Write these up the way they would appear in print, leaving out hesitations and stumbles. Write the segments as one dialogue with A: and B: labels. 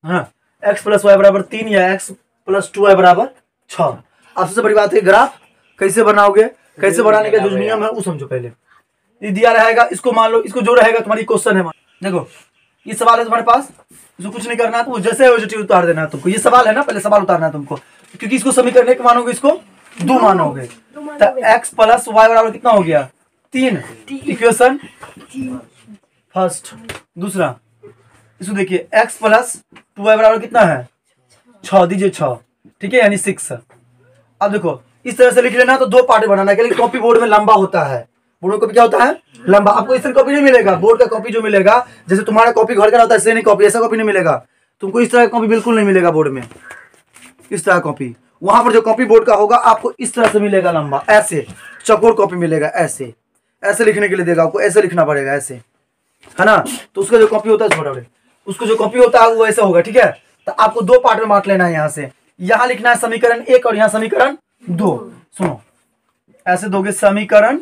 A: हाँ, x plus Y बराबर 3 या एक्स प्लस 2y बराबर 6। अब सबसे बड़ी बात है ग्राफ कैसे बनाओगे, कैसे बनाने का जो नियम है वो समझो। पहले ये दिया रहेगा, इसको मान लो, इसको जो रहेगा तुम्हारी क्वेश्चन है। देखो ये सवाल है तुम्हारे पास, इसको कुछ नहीं करना है, तो जैसे है वैसे उतार देना है तुमको। ये सवाल है ना, पहले सवाल उतारना है तुमको, क्योंकि इसको समीकरण एक मानोगे, इसको 2 मानोगे। तो एक्स प्लस वाई बराबर कितना हो गया 3, इक्वेशन फर्स्ट। दूसरा इसको देखिए, एक्स प्लस 2y बराबर कितना है 6, दीजिए 6, ठीक है, यानी 6। अब देखो इस तरह से लिख लेना, तो 2 पार्ट बनाना है, कॉपी बोर्ड में लंबा होता है, बोर्ड में कॉपी क्या होता है लंबा। आपको इस तरह कॉपी नहीं मिलेगा, बोर्ड का कॉपी जो मिलेगा, जैसे तुम्हारा कॉपी घर का होता है, ऐसे नहीं कॉपी, ऐसा कॉपी नहीं मिलेगा तुमको। इस तरह का कॉपी बिल्कुल नहीं मिलेगा बोर्ड में, इस तरह कॉपी। वहां पर जो कॉपी बोर्ड का होगा आपको इस तरह से मिलेगा लंबा, ऐसे चौकोर कॉपी मिलेगा, ऐसे ऐसे लिखने के लिए देगा आपको, ऐसे लिखना पड़ेगा, ऐसे, है ना। तो उसका जो कॉपी होता है छोटा, उसको जो कॉपी होता है वो ऐसे होगा, ठीक है। तो आपको 2 पार्ट में बांट लेना है। यहाँ से यहाँ लिखना है समीकरण 1 और यहाँ समीकरण 2। सुनो, ऐसे दोगे समीकरण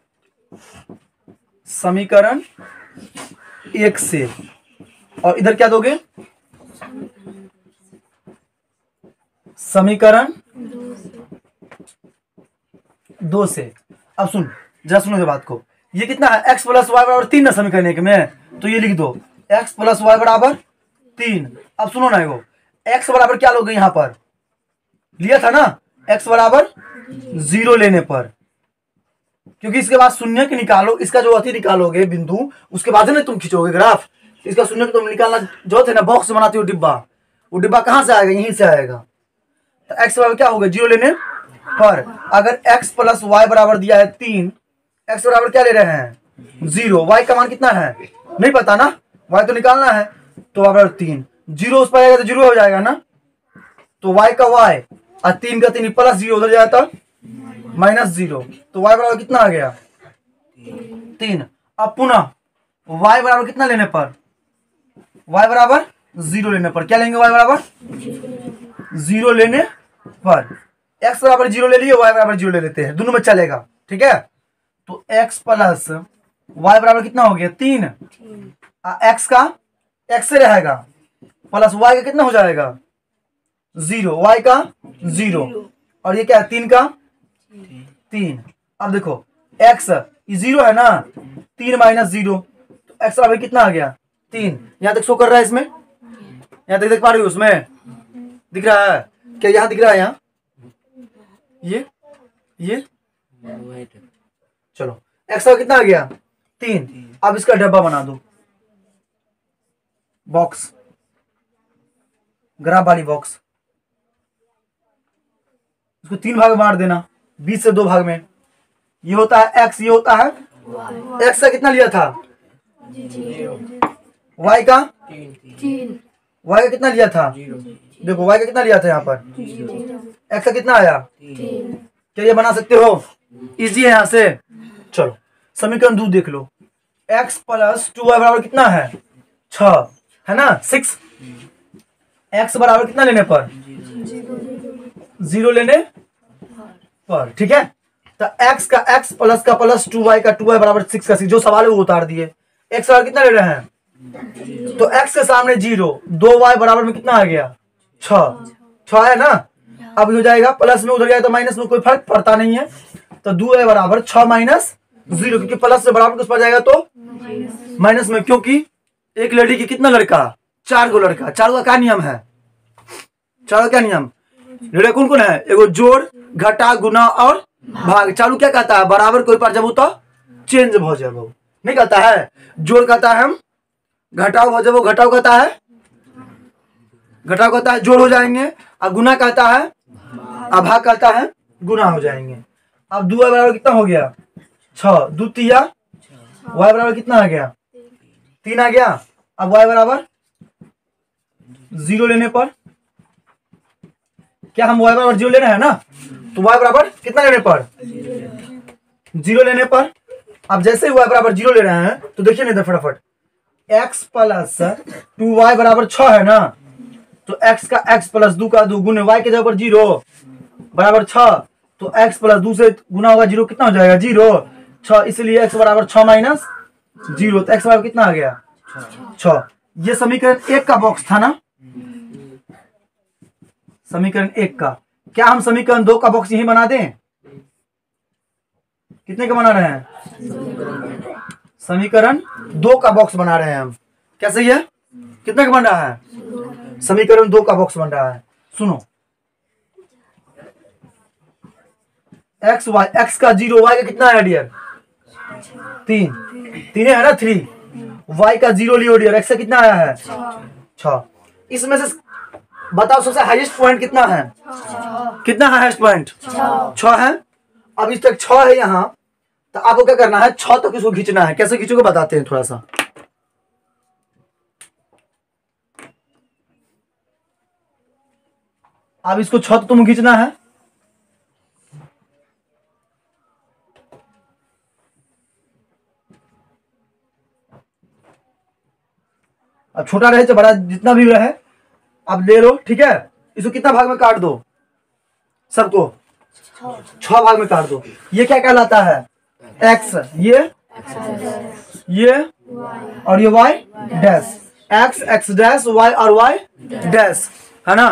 A: 1 से, और इधर क्या दोगे समीकरण 2 से। अब सुन जरा, सुनो ये बात को, ये कितना है एक्स प्लस वाई बराबर 3 ना समीकरण 1 में, तो ये लिख दो एक्स प्लस वाई बराबर 3। अब सुनो ना, वो एक्स बराबर क्या लोगे यहां पर लिया था ना, एक्स बराबर 0 लेने पर, क्योंकि इसके बाद शून्य के निकालो, इसका जो अति निकालोगे बिंदु, उसके बाद ना तुम खींचोगे ग्राफ। इसका शून्य तुम निकालना जो थे ना, बॉक्स बनाती हो डिब्बा, वो डिब्बा कहां से आएगा, यहीं से आएगा। तो एक्स बराबर क्या होगा 0 लेने पर। अगर एक्स प्लस वाई बराबर दिया है 3, एक्स बराबर क्या ले रहे हैं 0, वाई का मान कितना है नहीं पता ना, वाई तो निकालना है, तो बराबर 3, 0 उस पर आएगा तो 0 हो जाएगा ना, तो वाई का वाई और 3 का 3 प्लस 0 उधर जाता -0, तो वाई बराबर कितना आ गया 3। अब पुनः वाई बराबर कितना लेने पर, वाई बराबर 0 लेने पर, क्या लेंगे वाई बराबर 0 लेने पर, एक्स बराबर 0 ले लिए, वाई बराबर 0 ले लेते हैं, दोनों में चलेगा, ठीक है। तो एक्स प्लस वाई बराबर कितना हो गया 3, एक्स का एक्स से रहेगा, प्लस वाई का कितना हो जाएगा 0, वाई का 0, और ये क्या है 3 का 3। अब देखो एक्स 0 है ना, 3 माइनस 0, तो एक्स बराबर कितना आ गया 3। यहां तक शो कर रहा है, इसमें यहां तक देख पा रही हो, उसमें दिख रहा है क्या, यहां दिख रहा है, यहाँ ये चलो एक्स का कितना आ गया 3। अब इसका डब्बा बना दो, बॉक्स, ग्राफ वाली बॉक्स, इसको 3 भाग में बांट देना, 20 से 2 भाग में। ये होता है एक्स, ये होता है एक्स का कितना लिया था वाई का 3, वाई का कितना लिया था, देखो वाई का कितना लिया था यहाँ पर, एक्स का कितना आया 3। क्या ये बना सकते हो, इजी है यहाँ से। चलो समीकरण 2 देख लो, एक्स प्लस 2y बराबर कितना है 6, है ना 6। एक्स बराबर कितना लेने पर 0 लेने पर, ठीक है। तो एक्स का एक्स प्लस का प्लस 2y का 2y बराबर 6 का 6, जो सवाल है वो उतार दिए। एक्स बराबर कितना ले रहे हैं, तो एक्स के सामने 0, 2y बराबर में कितना आ गया 6 है ना। अब हो जाएगा प्लस में उधर जाएगा तो माइनस में कोई फर्क पड़ता नहीं है, तो 2y बराबर 6 माइनस 0, क्योंकि प्लस से बराबर कुछ पड़ जाएगा तो माइनस में, क्योंकि एक लड़की की कितना लड़का 4 गो लड़का, 4 का क्या नियम है, 4 का क्या नियम, लड़का कौन कौन है, एगो जोड़ घटा गुना और भाग। चालू क्या कहता है बराबर कोई पर जब तो चेंज हो जाओ, नहीं कहता है, जोड़ कहता है हम घटाओ हो जाओ, घटाओ कहता है जोड़ हो जाएंगे, और गुना कहता है भाग कहता है गुना हो जाएंगे। अब 2y बराबर कितना हो गया 6, 2 तिया y बराबर कितना आ गया 3 आ गया। अब y बराबर 0 लेने पर, क्या हम y बराबर 0 ले रहे हैं ना, तो y बराबर कितना लेने पर 0 लेने पर। अब जैसे ही y बराबर 0 ले रहे हैं तो देखिए नहीं फटाफट, x प्लस 2y बराबर 6 है ना, तो x का x प्लस 2 का 2 गुने y के जगह पर 0 बराबर 6, तो x प्लस 2 से गुना होगा 0, कितना हो जाएगा 0 6, इसलिए x बराबर 6 माइनस 0, तो x बराबर कितना आ गया 6। ये समीकरण 1 का बॉक्स था ना, समीकरण 1 का। क्या हम समीकरण 2 का बॉक्स यही बना दें? कितने का बना रहे हैं? समीकरण 2 का बॉक्स बना रहे हैं हम। क्या सही है? कितने का बन रहा है? समीकरण 2 का बॉक्स बन रहा है। सुनो, एक्स वाई, एक्स का 0, वाई का कितना है डियर? 3 है ना, 3। वाई का 0 लियो डियर, एक्स का कितना आया है? 6। इसमें से बताओ सबसे हाईएस्ट पॉइंट कितना है? कितना है हाईएस्ट पॉइंट? 6 है। अब इस तक 6 है यहाँ, तो आपको क्या करना है? 6 तक इसको खींचना है। कैसे खींचोगे बताते हैं थोड़ा सा। अब इसको 6 तक तुम खींचना है। अब छोटा रहे चाहे बड़ा, जितना भी रहे अब ले लो, ठीक है। इसको कितना भाग में काट दो? सबको 6 भाग में काट दो। ये क्या कहलाता है? एक्स, ये और ये Y dash. X, X dash, Y और वाई डैश, है ना।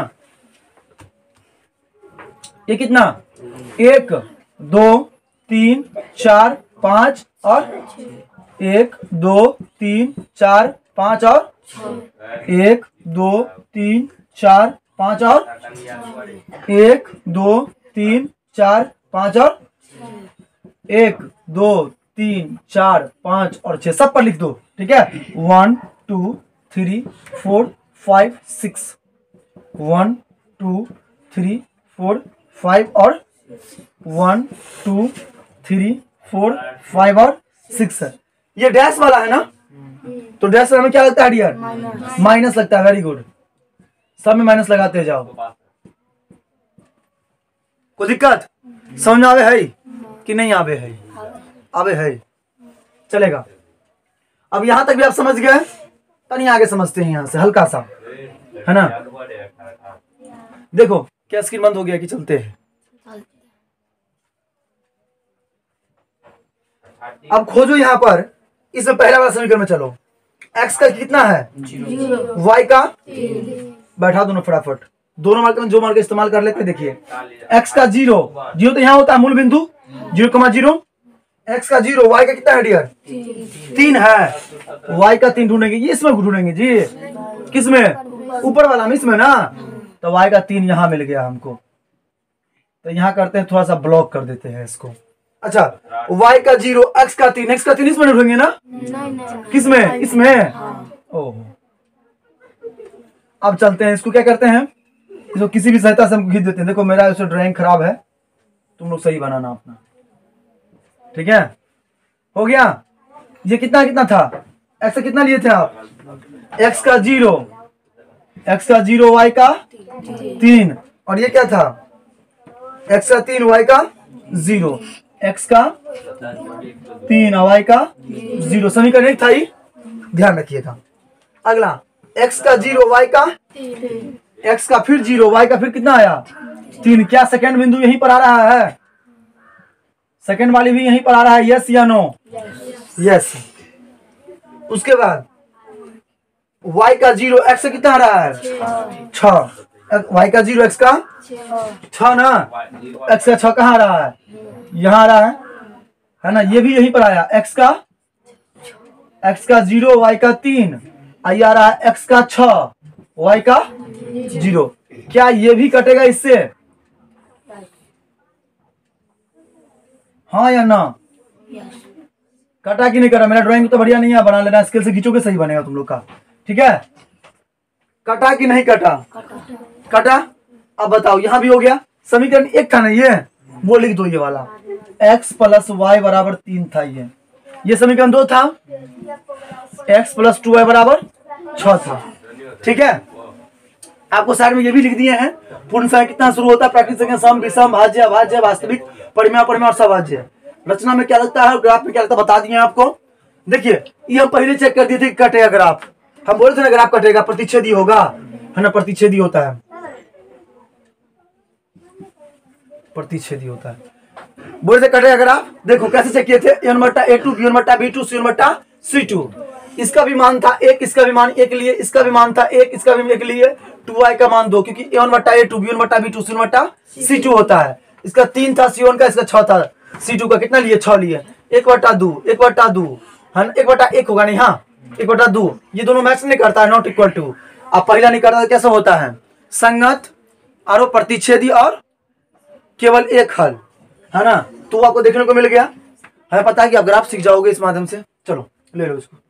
A: ये कितना? 1 2 3 4 5 और 1 2 3 4 5 और 1 2 3 4 5 और 1 2 3 4 5 और 1 2 3 4 5 और 6 सब पर लिख दो, ठीक है। 1 2 3 4 5 6, 1 2 3 4 5 और 1 2 3 4 5 और 6 है। ये डैश वाला है ना, तो डैश में क्या लगता है डियर? माइनस लगता है। वेरी गुड, सब में माइनस लगाते जाओ। कोई दिक्कत समझ में आवे है कि नहीं आवे है? आवे है, चलेगा। अब यहां तक भी आप समझ गए, तनी आगे समझते हैं यहां से हल्का सा, है ना। देखो क्या स्क्रीन बंद हो गया कि चलते हैं? अब खोजो यहां पर, इसमें पहला वाला समीकरण में चलो। एक्स का कितना है? 0। वाई का बैठा दो फटाफट, दोनों मार्क में जो मार्क इस्तेमाल कर लेते हैं। देखिए एक्स का 0 तो यहाँ होता है मूल बिंदु 0,0। एक्स का 0, वाई का कितना है डियर? 3 है। वाई का 3 ढूंढेंगे, ये इसमें ढूंढेंगे जी। किसमें? ऊपर वाला में, इसमें ना। तो वाई का 3 यहाँ मिल गया हमको, तो यहाँ करते हैं थोड़ा सा ब्लॉक कर देते हैं इसको। अच्छा, y का 0, x का 3, x का 3 इसमें ढूंढेंगे ना? किसमें? इसमें। ओह, अब चलते हैं, इसको क्या करते हैं? इसको किसी भी सहायता से हम खींच देते हैं। देखो मेरा इसमें ड्राइंग खराब है, तुम लोग सही बनाना अपना, ठीक है। हो गया। ये कितना कितना था? x का कितना लिए थे आप? x का 0, x का 0, y का 3, और ये क्या था? x का 3, y का 0, x का 3 y का 0। समीकरण एक था ही, ध्यान रखिएगा। अगला x का 0, y का, x का फिर 0, y का फिर कितना आया? 3। क्या सेकंड बिंदु यहीं पर आ रहा है? सेकंड वाली भी यहीं पर आ रहा है, यस या नो? यस। उसके बाद y का 0, x से कितना आ रहा है? 6। y का 0, x का 6 ना। x का 6 कहाँ आ रहा है? यहाँ आ रहा है ना। ये भी यहीं पर आया, x का 0, y का 3, आई आ रहा है x का 6, y का 0। क्या ये भी कटेगा इससे? हाँ या ना? कटा कि नहीं कटा? मेरा ड्राइंग तो बढ़िया नहीं है, बना लेना, स्केल से खींचोगे सही बनेगा तुम लोग का, ठीक है। कटा कि नहीं कटा? कटा। अब बताओ, यहां भी हो गया। समीकरण 1 था ना ये, वो लिख दो, ये वाला x प्लस वाई बराबर 3 था। ये समीकरण 2 था, x प्लस 2y बराबर 6 था, ठीक है। आपको साइड में ये भी लिख दिए हैं। पूर्ण संख्या कितना शुरू होता है? प्राकृतिक संख्या, सम, विषम, भाज्य, अभाज्य, वास्तविक, परिमेय, परिमेय और सभाज्य। रचना में क्या लगता है, ग्राफ में क्या लगता है, बता दिए आपको। देखिए ये हम पहले चेक कर दिए थे, कटेगा ग्राफ। हम बोले थे ना ग्राफ कटेगा, प्रतिच्छेदी होगा, है ना। प्रतिच्छेदी होता है, प्रतिच्छेदी होता है, बोले थे कटेगा ग्राफ। देखो कैसे चेक किए थे, a1/a2, b1/b2, c1/c2। इसका भी मान था 1, इसका भी मान 1 लिए, इसका भी मान था 1, इसका भी 1 लिए, 2i का मान 2, क्योंकि a1/a2 b1/b2 c1/c2 होता है। इसका 3 था c1 का, इसका 6 था c2 का। कितना लिए? 6 लिए। 1/2 1/2 है ना, 1/1 होगा नहीं, हाँ 1/2। ये दोनों मैच नहीं करता है, नॉट इक्वल टू। अब पहला नहीं करता कैसे होता है? संगत और प्रतिच्छेदी और केवल एक हल, है ना। तो आपको देखने को मिल गया है, पता है कि आप ग्राफ सीख जाओगे इस माध्यम से। चलो ले लो इसको।